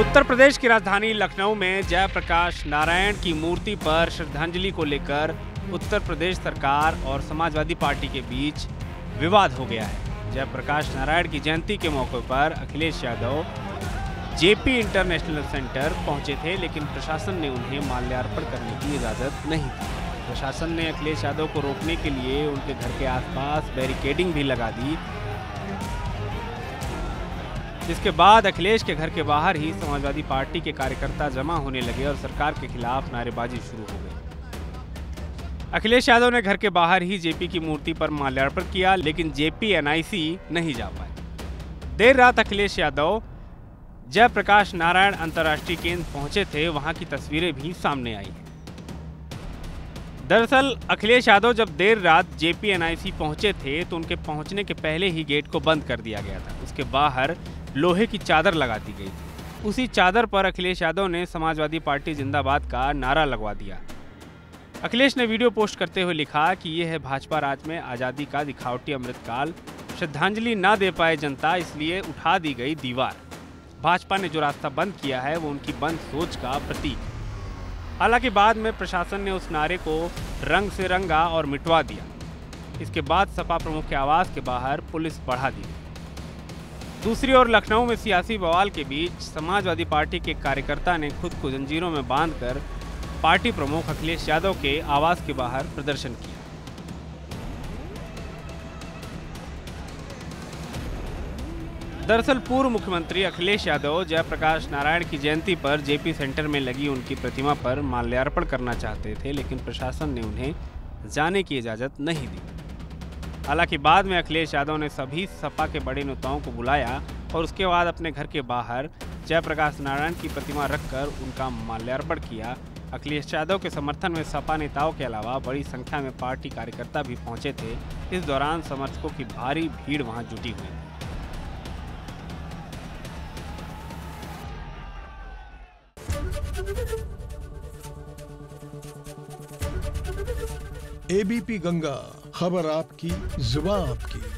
उत्तर प्रदेश की राजधानी लखनऊ में जयप्रकाश नारायण की मूर्ति पर श्रद्धांजलि को लेकर उत्तर प्रदेश सरकार और समाजवादी पार्टी के बीच विवाद हो गया है। जयप्रकाश नारायण की जयंती के मौके पर Akhilesh Yadav JP international centre पहुंचे थे, लेकिन प्रशासन ने उन्हें माल्यार्पण करने की इजाज़त नहीं दी। प्रशासन ने अखिलेश यादव को रोकने के लिए उनके घर के आसपास बैरिकेडिंग भी लगा दी। इसके बाद अखिलेश के घर के बाहर ही समाजवादी पार्टी के कार्यकर्ता जमा होने लगे और सरकार के खिलाफ नारेबाजी शुरू हो गई। अखिलेश यादव ने घर के बाहर ही जेपी की मूर्ति पर माल्यार्पण किया, लेकिन जेपी एनआईसी नहीं जा पाए। देर रात अखिलेश यादव जयप्रकाश नारायण अंतर्राष्ट्रीय केंद्र पहुंचे थे, वहां की तस्वीरें भी सामने आई हैं। दरअसल अखिलेश यादव जब देर रात जेपी एनआईसी पहुंचे थे तो उनके पहुंचने के पहले ही गेट को बंद कर दिया गया था। उसके बाहर लोहे की चादर लगा दी गई थी। उसी चादर पर अखिलेश यादव ने समाजवादी पार्टी जिंदाबाद का नारा लगवा दिया। अखिलेश ने वीडियो पोस्ट करते हुए लिखा कि यह है भाजपा राज में आज़ादी का दिखावटी अमृतकाल, श्रद्धांजलि ना दे पाए जनता इसलिए उठा दी गई दीवार। भाजपा ने जो रास्ता बंद किया है वो उनकी बंद सोच का प्रतीक है। हालांकि बाद में प्रशासन ने उस नारे को रंग से रंगा और मिटवा दिया। इसके बाद सपा प्रमुख के आवास के बाहर पुलिस बढ़ा दी। दूसरी ओर लखनऊ में सियासी बवाल के बीच समाजवादी पार्टी के कार्यकर्ता ने खुद को जंजीरों में बांधकर पार्टी प्रमुख अखिलेश यादव के आवास के बाहर प्रदर्शन किया। दरअसल पूर्व मुख्यमंत्री अखिलेश यादव जयप्रकाश नारायण की जयंती पर जेपी सेंटर में लगी उनकी प्रतिमा पर माल्यार्पण करना चाहते थे, लेकिन प्रशासन ने उन्हें जाने की इजाज़त नहीं दी। हालांकि बाद में अखिलेश यादव ने सभी सपा के बड़े नेताओं को बुलाया और उसके बाद अपने घर के बाहर जयप्रकाश नारायण की प्रतिमा रखकर उनका माल्यार्पण किया। अखिलेश यादव के समर्थन में सपा नेताओं के अलावा बड़ी संख्या में पार्टी कार्यकर्ता भी पहुंचे थे। इस दौरान समर्थकों की भारी भीड़ वहां जुटी हुई। एबीपी गंगा, खबर आपकी, जुबान आपकी।